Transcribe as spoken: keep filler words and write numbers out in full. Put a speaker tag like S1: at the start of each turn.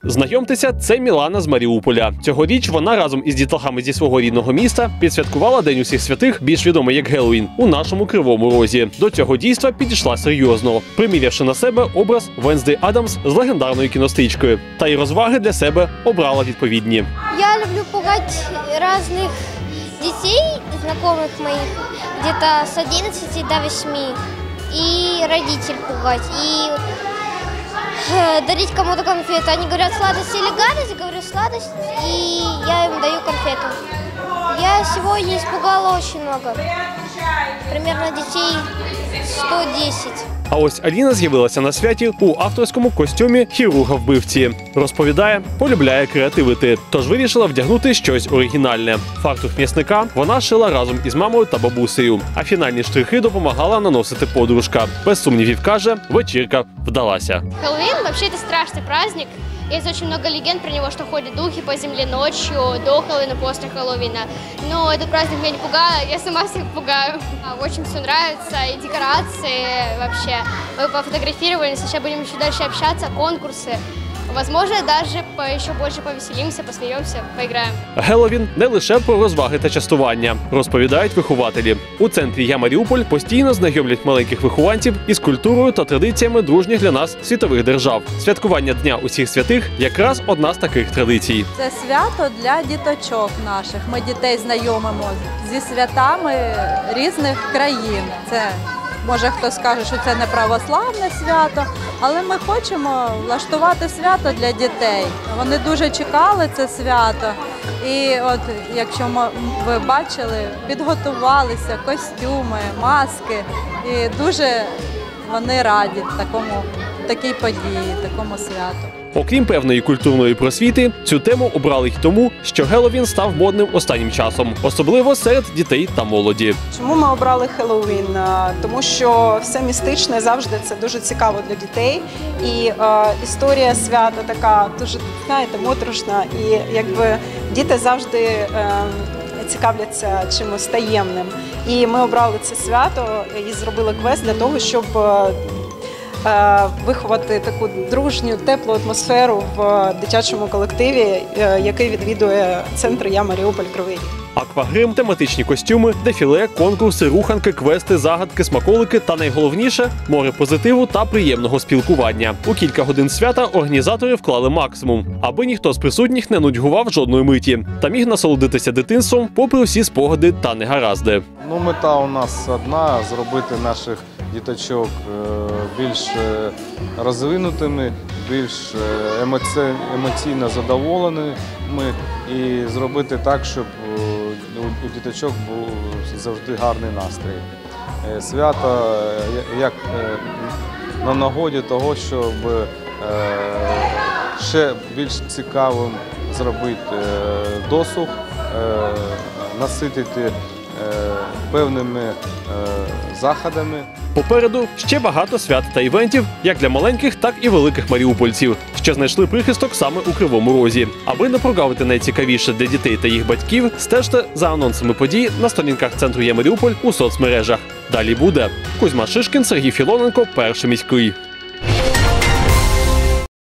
S1: Знайомтеся, це Мілана з Маріуполя. Цьогоріч вона разом із дітлахами зі свого рідного міста підсвяткувала День усіх святих, більш відомий як Геловін, у нашому Кривому Розі. До цього дійства підійшла серйозно, примірявши на себе образ Венсди Адамс з легендарною кінострічкою. Та й розваги для себе обрала відповідні.
S2: Я люблю пугать разных детей, знакомых моих, где-то с одиннадцати до восьми, и родителей пугать, и э, дарить кому-то конфету. Они говорят, сладость или гадость, я говорю, сладость, и я им даю конфету. Я сегодня испугала очень много, примерно детей сто десять.
S1: А ось Аліна з'явилася на святі у авторському костюмі хірурга-вбивці. Розповідає, полюбляє креативити, тож вирішила вдягнути щось оригінальне. Фартух м'ясника вона шила разом із мамою та бабусею, а фінальні штрихи допомагала наносити подружка. Без сумнівів каже, вечірка вдалася.
S3: Хэллоуин вообще это страшный праздник. Есть очень много легенд про него, что ходят духи по земле ночью, до Хэллоуина, после Хэллоуина. Но этот праздник меня не пугает, я сама всех пугаю. Очень все нравится, и декорации вообще. Мы пофотографировали, сейчас будем еще дальше общаться, конкурсы. Возможно, даже еще больше повеселимся, посмеемся, поиграем.
S1: Геловін не лише про розваги та частування, розповідають вихователі. У центрі «Я Маріуполь» постійно знайомлять маленьких вихованців із культурою та традиціями дружніх для нас світових держав. Святкування Дня усіх святих – якраз одна з таких традицій.
S4: Це свято для діточок наших. Ми дітей знайомимо зі святами різних країн. Це може хтось скаже, що це не православне свято, але ми хочемо влаштувати свято для дітей. Вони дуже чекали це свято. І от, якщо ви бачили, підготувалися костюми, маски. І дуже вони раді такому, такій події, такому святу.
S1: Окрім певної культурної просвіти, цю тему обрали й тому, що Геловін став модним останнім часом, особливо серед дітей та молоді.
S5: Чому ми обрали Хеллоуін? Тому що все містичне завжди це дуже цікаво для дітей. І е, історія свята така дуже, знаєте, моторошна. І якби діти завжди е, цікавляться чимось таємним. І ми обрали це свято і зробили квест для того, щоб виховати таку дружню, теплу атмосферу в дитячому колективі, який відвідує центр «Я Маріуполь» Кривий Ріг.
S1: Аквагрим, тематичні костюми, дефіле, конкурси, руханки, квести, загадки, смаколики та найголовніше – море позитиву та приємного спілкування. У кілька годин свята організатори вклали максимум, аби ніхто з присутніх не нудьгував жодної миті та міг насолодитися дитинством попри усі спогади та негаразди.
S6: Ну, мета у нас одна – зробити наших діточок більш розвинутими, більш емоційно задоволеними і зробити так, щоб у діточок був завжди гарний настрій. Свято як на нагоді того, щоб ще більш цікавим зробити досуг, наситити певними заходами.
S1: Попереду ще багато свят та івентів, як для маленьких, так і великих маріупольців, що знайшли прихисток саме у Кривому Розі. Аби не прогавити найцікавіше для дітей та їх батьків, стежте за анонсами подій на сторінках центру «Я Маріуполь» у соцмережах. Далі буде. Кузьма Шишкін, Сергій Філоненко, Перший міський.